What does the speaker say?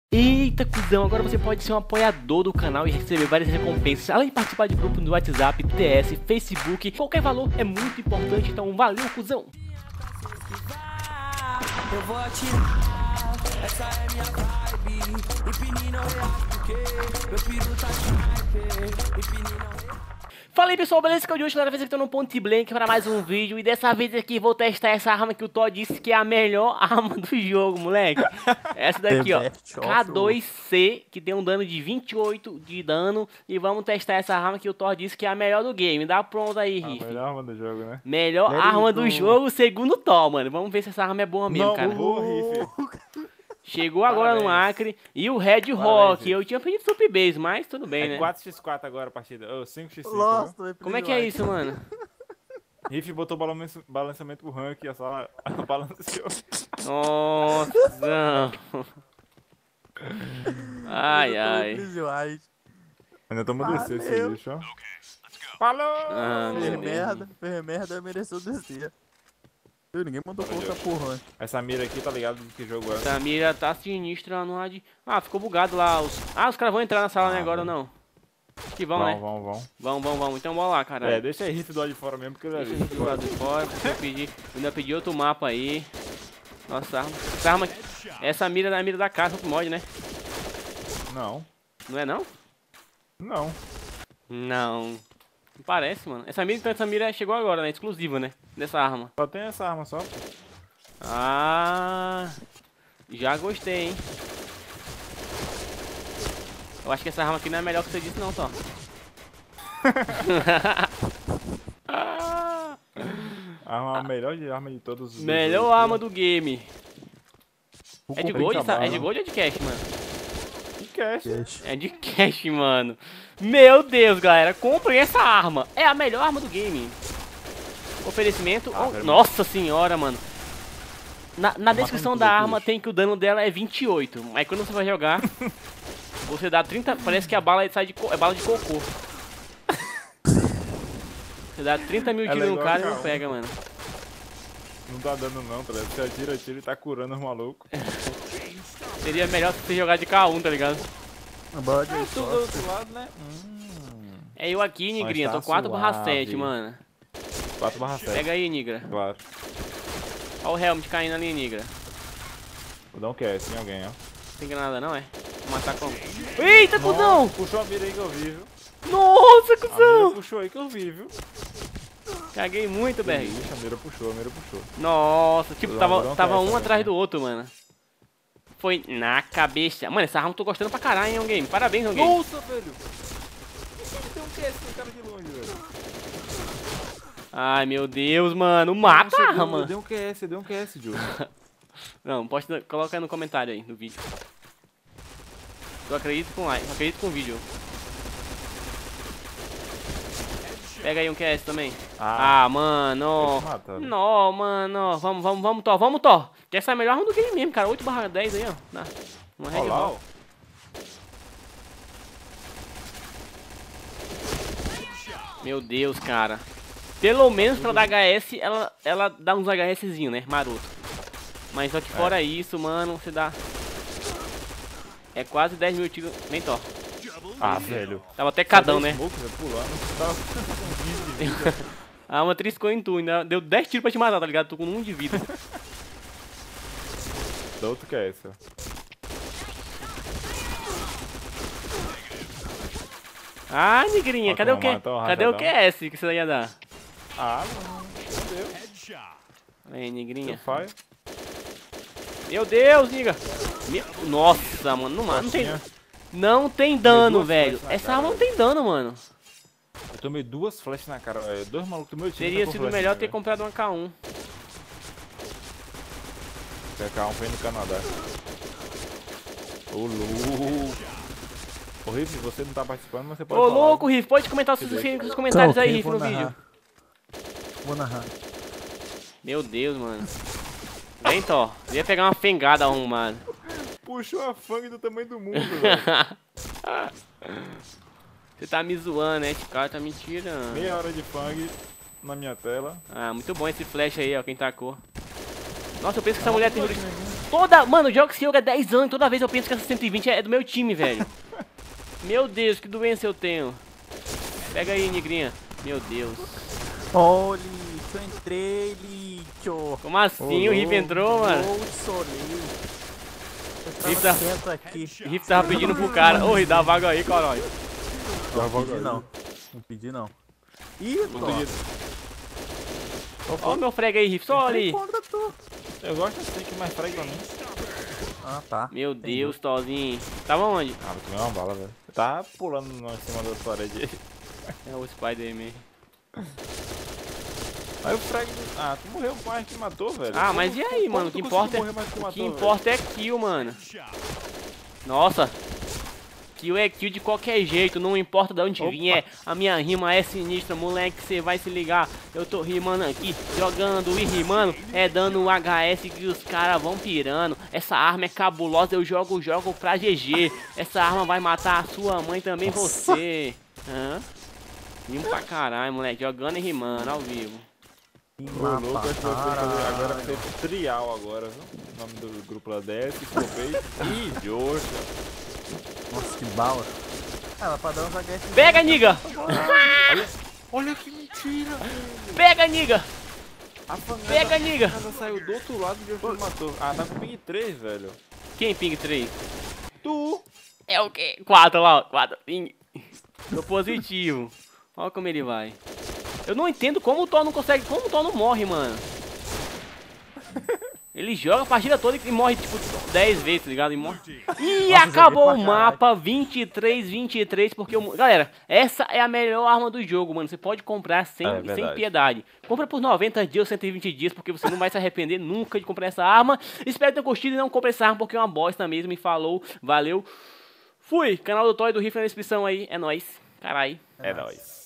Eita, cuzão, agora você pode ser um apoiador do canal e receber várias recompensas, além de participar de grupos no WhatsApp, TS, Facebook. Qualquer valor é muito importante, então valeu, cuzão! Eu vou atirar, essa é minha vibe. Empine não reage porque meu piru tá sniper. Empine não reage. Fala aí pessoal, beleza? Que é o de hoje, galera, vez aqui tô no Point Blank para mais um vídeo. E dessa vez aqui vou testar essa arma que o Todd disse que é a melhor arma do jogo, moleque. Essa daqui, ó, K2C, que tem um dano de 28 de dano. E vamos testar essa arma que o Todd disse que é a melhor do game. Dá pronto aí, Riff. Melhor arma do jogo, né? Melhor arma do jogo, segundo o Thor, mano. Vamos ver se essa arma é boa mesmo, cara. Boa, Riff. Chegou agora no Acre. E o Red Rock. Eu tinha pedido Super Base, mas tudo bem, né? 4x4 agora a partida. 5x5. Nossa, Como é que é isso, mano? Riff botou balançamento pro rank e a sala balanceou. Nossa. Ai, ai. Ainda toma descer esse bicho, ó. Falou! Ah, meu Deus. Fez merda, mereceu descer. Ninguém mandou colocar porra. Essa mira aqui, tá ligado do que jogo é? Essa mira tá sinistra no ad. Ah, ficou bugado lá. Os caras vão entrar na sala, né, agora ou não? Que vão, né? Vão. Então bora lá, caralho. Deixa aí Riff do lado de fora mesmo, porque ele é Deixa do lado de fora. Ainda pedi outro mapa aí. Nossa, essa arma. Essa mira é a mira da casa, mod, né? Não. Não é não? Não. Não. Parece, mano. Essa mira chegou agora, né? Exclusiva, né? Dessa arma. Só tem essa arma só. Ah, já gostei, hein? Eu acho que essa arma aqui não é melhor que você disse não, Thor. A melhor arma de todos os. Melhor arma do game. É de gold? É de gold ou é de cash, mano? De cash. É de cash, mano. Meu Deus, galera. Comprem essa arma. É a melhor arma do game. Oferecimento. Nossa senhora, mano. Na descrição da arma tem que o dano dela é 28. Mas quando você vai jogar, você dá 30. Parece que a bala sai de é bala de cocô. Você dá 30 mil tiros no cara e não pega, mano. Não tá dando não, tá ligado? Você atira e tá curando os malucos. Seria melhor você jogar de K1, tá ligado? Do outro lado, né? É eu aqui, Nigrinha. Tá Tô 4/7, mano. 4/7. Pega aí, Nigra. Claro. Olha o helmet caindo ali, Nigra. Vou dar um QS em alguém, ó. Não tem granada não, é? Vou matar como? Eita, cuzão! Puxou a mira aí que eu vi, viu? Nossa, A cuzão! mira puxou aí que eu vi, viu? Caguei muito, Berg. Ixi, a mira puxou. Nossa, tipo, Não, tava um essa, atrás né? do outro, mano. Foi na cabeça. Mano, essa arma eu tô gostando pra caralho, hein, game. Parabéns, game. Nossa, velho! Tem um QS no cara de longe, velho. Ai, meu Deus, mano. Mata a arma. Deu um QS, Joe. Não, posta, coloca aí no comentário aí, no vídeo. Eu acredito com like, eu acredito com o vídeo. Pega aí um QS também. Ah, mano. Não, mano. Vamos, Thor. Que essa é a melhor arma do game mesmo, cara. 8/10 aí, ó. Uma red ball. Meu Deus, cara. Pelo menos pra dar HS, ela dá uns HSzinho, né? Maroto. Mas só que fora isso, mano, você dá... É quase 10 mil tiros. Nem Thor. Ah, velho. Tava até cadão, né? A arma triscou em tu, ainda deu 10 tiros pra te matar, tá ligado? Tô com 1 de vida. Dá outro QS, ó. Ah, Nigrinha, cadê o que? Cadê o QS que você ia dar? Ah, não. Meu Deus. Aí, Nigrinha. Faz. Meu Deus, Niga. Nossa, mano, não tem dano, velho. Essa arma não tem dano, mano. Eu tomei 2 flashes na cara, velho. 2 malucos do meu time. Teria sido melhor ter comprado uma K1. A K1 foi no Canadá. Ô, louco. Ô, Riff, você não tá participando, mas você pode falar. Ô, louco, Riff, pode comentar os seus comentários aí, Riff, no vídeo. Vou narrar. Meu Deus, mano. Vem, Thor. Eu ia pegar uma fengada arrumada. Puxou a fang do tamanho do mundo, velho. Você tá me zoando, né? Esse cara tá me tirando. Meia hora de fang na minha tela. Ah, muito bom esse flash aí, ó, quem tacou. Nossa, eu penso que essa mulher tem... Toda... Mano, eu jogo esse jogo há 10 anos. Toda vez eu penso que essa 120 é do meu time, velho. Meu Deus, que doença eu tenho. Pega aí, negrinha. Meu Deus. Olha, eu entrei, lixo. Como assim? O Riff entrou, mano? Riff tá... aqui. Riff tava pedindo pro cara. Ô, dá vaga aí, caralho. Não pedi não. Não pedi não. Ih, Ó o meu frag aí, Riff. Só ali. Eu gosto assim que mais frega pra mim. Ah, tá. Meu Deus, Tozinho. Tava onde? Ah, vou tomar uma bala, velho. Tá pulando em cima da parede aí. É o Spider-Man. Aí o frag... Ah, tu morreu mais que matou, velho. Ah, mas e aí, mano? O que importa é... O que importa é kill, mano. Nossa. Kill é kill de qualquer jeito, não importa de onde vier. A minha rima é sinistra, moleque, cê vai se ligar. Eu tô rimando aqui, jogando e rimando. É dando HS que os caras vão pirando. Essa arma é cabulosa, eu jogo pra GG. Essa arma vai matar a sua mãe também, você. Hã? Rimo pra caralho, moleque, jogando e rimando ao vivo. Ô, louco, acho que eu vou fazer agora vai ser trial agora, viu? O nome do grupo lá DS, Cobei e Jojo. Nossa, que bala. Ela pra dar uns HS. Pega, niga! Olha que mentira! Pega, niga! A fangada, Pega, niga! A fangada saiu do outro lado de onde matou. Ah, tá com ping 3, velho. Quem ping 3? Tu! É o quê? 4 lá, ó. 4 ping. Tô positivo. Olha como ele vai. Eu não entendo como o Thor não consegue. Como o Thor não morre, mano. Ele joga a partida toda e morre tipo 10 vezes, tá ligado? E morre. E Nossa, acabou o joguei pra mapa 23-23, porque galera, essa é a melhor arma do jogo, mano. Você pode comprar sem piedade. Compra por 90 dias ou 120 dias, porque você não vai se arrepender nunca de comprar essa arma. Espero ter curtido e não compre essa arma, porque é uma bosta mesmo. E falou, valeu. Fui! Canal do Thor e do Riff na descrição aí. É nóis. Carai. É nóis.